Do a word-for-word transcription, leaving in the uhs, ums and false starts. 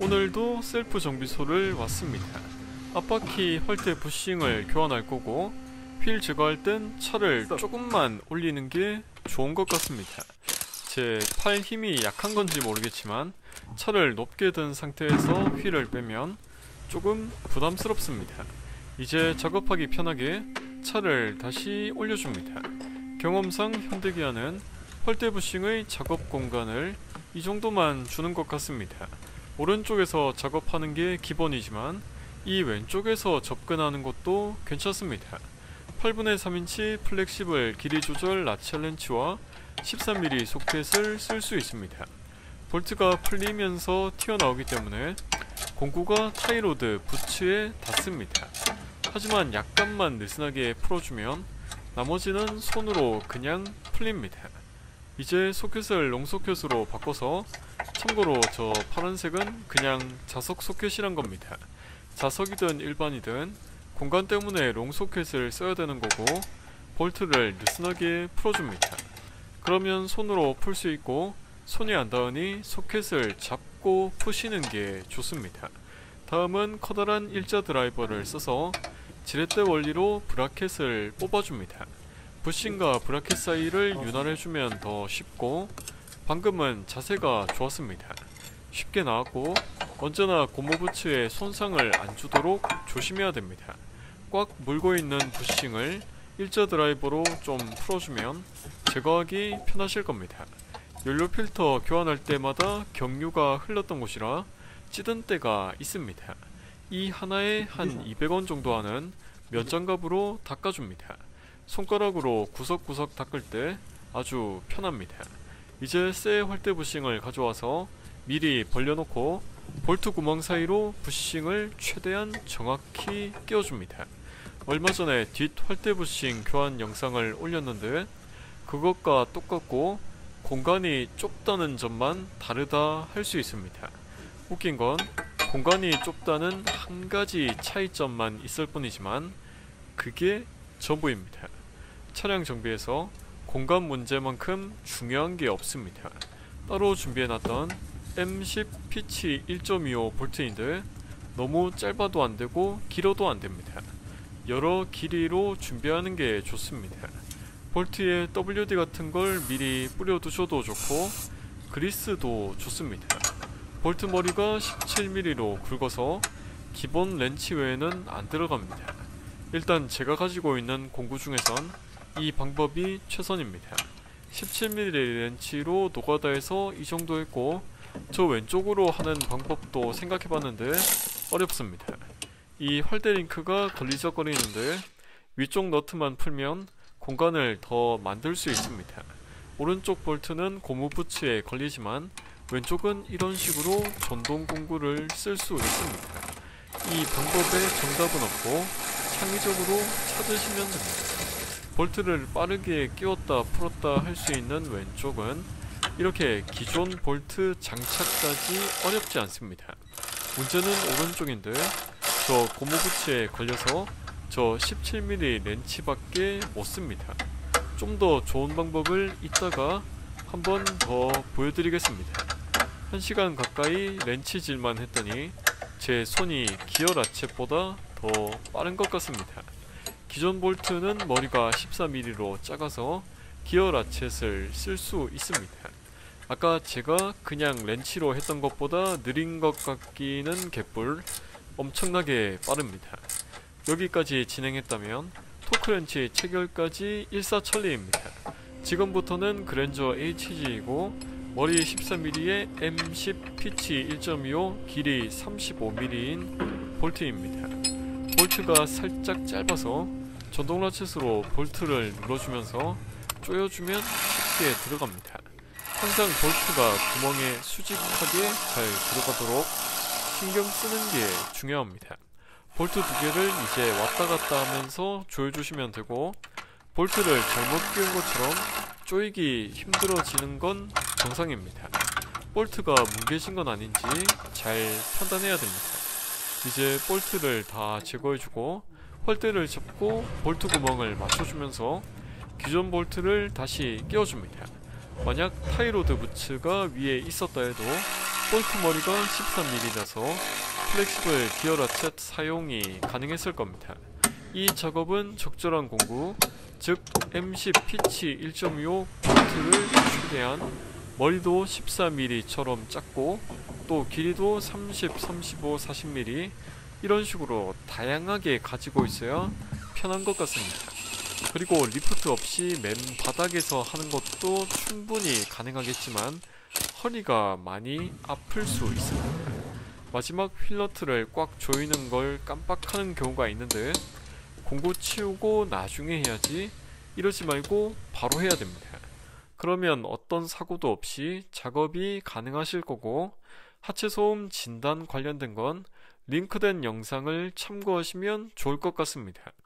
오늘도 셀프 정비소를 왔습니다. 앞바퀴 헐때 부싱을 교환할 거고, 휠 제거할 땐 차를 조금만 올리는 게 좋은 것 같습니다. 제 팔 힘이 약한 건지 모르겠지만 차를 높게 든 상태에서 휠을 빼면 조금 부담스럽습니다. 이제 작업하기 편하게 차를 다시 올려줍니다. 경험상 현대기아는 헐때 부싱의 작업 공간을 이 정도만 주는 것 같습니다. 오른쪽에서 작업하는 게 기본이지만 이 왼쪽에서 접근하는 것도 괜찮습니다. 팔분의 삼인치 플렉시블 길이 조절 라첼 렌치와 십삼 밀리미터 소켓을 쓸 수 있습니다. 볼트가 풀리면서 튀어나오기 때문에 공구가 타이로드 부츠에 닿습니다. 하지만 약간만 느슨하게 풀어주면 나머지는 손으로 그냥 풀립니다. 이제 소켓을 롱소켓으로 바꿔서, 참고로 저 파란색은 그냥 자석 소켓이란 겁니다. 자석이든 일반이든 공간 때문에 롱소켓을 써야 되는 거고, 볼트를 느슨하게 풀어줍니다. 그러면 손으로 풀 수 있고 손이 안 닿으니 소켓을 잡고 푸시는 게 좋습니다. 다음은 커다란 일자 드라이버를 써서 지렛대 원리로 브라켓을 뽑아줍니다. 부싱과 브라켓 사이를 윤활해주면 더 쉽고, 방금은 자세가 좋았습니다. 쉽게 나왔고, 언제나 고무부츠에 손상을 안 주도록 조심해야 됩니다. 꽉 물고 있는 부싱을 일자 드라이버로 좀 풀어주면 제거하기 편하실 겁니다. 연료 필터 교환할 때마다 경유가 흘렀던 곳이라 찌든 때가 있습니다. 이 하나에 한 이백 원 정도 하는 면장갑으로 닦아줍니다. 손가락으로 구석구석 닦을 때 아주 편합니다. 이제 새 헐때 부싱을 가져와서 미리 벌려놓고 볼트 구멍 사이로 부싱을 최대한 정확히 끼워줍니다. 얼마 전에 뒷 헐때 부싱 교환 영상을 올렸는데 그것과 똑같고 공간이 좁다는 점만 다르다 할 수 있습니다. 웃긴 건 공간이 좁다는 한 가지 차이점만 있을 뿐이지만 그게 전부입니다. 차량 정비에서 공간 문제만큼 중요한 게 없습니다. 따로 준비해놨던 엠 십 피치 일 점 이오 볼트인데 너무 짧아도 안되고 길어도 안됩니다. 여러 길이로 준비하는 게 좋습니다. 볼트에 더블유 디 같은 걸 미리 뿌려두셔도 좋고 그리스도 좋습니다. 볼트 머리가 십칠 밀리미터로 굵어서 기본 렌치 외에는 안 들어갑니다. 일단 제가 가지고 있는 공구 중에선 이 방법이 최선입니다. 십칠 밀리미터 렌치로 노가다에서 이 정도 했고, 저 왼쪽으로 하는 방법도 생각해봤는데 어렵습니다. 이 활대 링크가 걸리적거리는데 위쪽 너트만 풀면 공간을 더 만들 수 있습니다. 오른쪽 볼트는 고무 부츠에 걸리지만 왼쪽은 이런 식으로 전동 공구를 쓸 수 있습니다. 이 방법에 정답은 없고 창의적으로 찾으시면 됩니다. 볼트를 빠르게 끼웠다 풀었다 할 수 있는 왼쪽은 이렇게 기존 볼트 장착까지 어렵지 않습니다. 문제는 오른쪽인데 저 고무 부츠에 걸려서 저 십칠 밀리미터 렌치밖에 못씁니다. 좀 더 좋은 방법을 이따가 한번 더 보여드리겠습니다. 한 시간 가까이 렌치질만 했더니 제 손이 기어 라쳇보다 더 빠른 것 같습니다. 기존 볼트는 머리가 십사 밀리미터로 작아서 기어 라쳇을 쓸 수 있습니다. 아까 제가 그냥 렌치로 했던 것보다 느린 것 같기는 개뿔 엄청나게 빠릅니다. 여기까지 진행했다면 토크렌치 체결까지 일사천리입니다. 지금부터는 그랜저 에이치지이고 머리 십사 밀리미터에 엠 십 피치 일 점 이오 길이 삼십오 밀리미터인 볼트입니다. 볼트가 살짝 짧아서 전동 라쳇으로 볼트를 눌러주면서 조여주면 쉽게 들어갑니다. 항상 볼트가 구멍에 수직하게 잘 들어가도록 신경 쓰는 게 중요합니다. 볼트 두 개를 이제 왔다 갔다 하면서 조여주시면 되고, 볼트를 잘못 끼운 것처럼 조이기 힘들어지는 건 정상입니다. 볼트가 뭉개진 건 아닌지 잘 판단해야 됩니다. 이제 볼트를 다 제거해주고 헐대를 잡고 볼트 구멍을 맞춰주면서 기존 볼트를 다시 끼워줍니다. 만약 타이로드 부츠가 위에 있었다 해도 볼트 머리가 십삼 밀리미터라서 플렉시블 기어 라쳇 사용이 가능했을 겁니다. 이 작업은 적절한 공구, 즉 엠십 피치 일 점 이오 볼트를 최대한 머리도 십사 밀리미터처럼 작고 또 길이도 삼십, 삼십오, 사십 밀리미터 이런 식으로 다양하게 가지고 있어야 편한 것 같습니다. 그리고 리프트 없이 맨 바닥에서 하는 것도 충분히 가능하겠지만 허리가 많이 아플 수 있습니다. 마지막 휠너트를 꽉 조이는 걸 깜빡하는 경우가 있는데 공구 치우고 나중에 해야지 이러지 말고 바로 해야 됩니다. 그러면 어떤 사고도 없이 작업이 가능하실 거고 하체 소음 진단 관련된 건 링크된 영상을 참고하시면 좋을 것 같습니다.